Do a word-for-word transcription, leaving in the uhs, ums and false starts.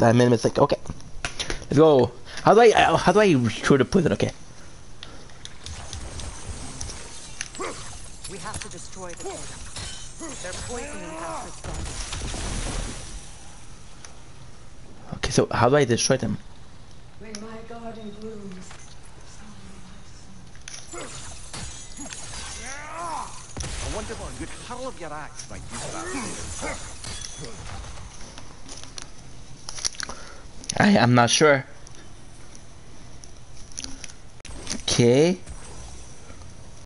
I made a mistake. Okay, let's go. How do I? Uh, how do I throw the poison? Okay. We have to destroy the totems. Their poisoning has responded. Okay, so how do I destroy them? When my garden blooms. I wonder what a good hurl of your axe might do for that. I am not sure. Okay.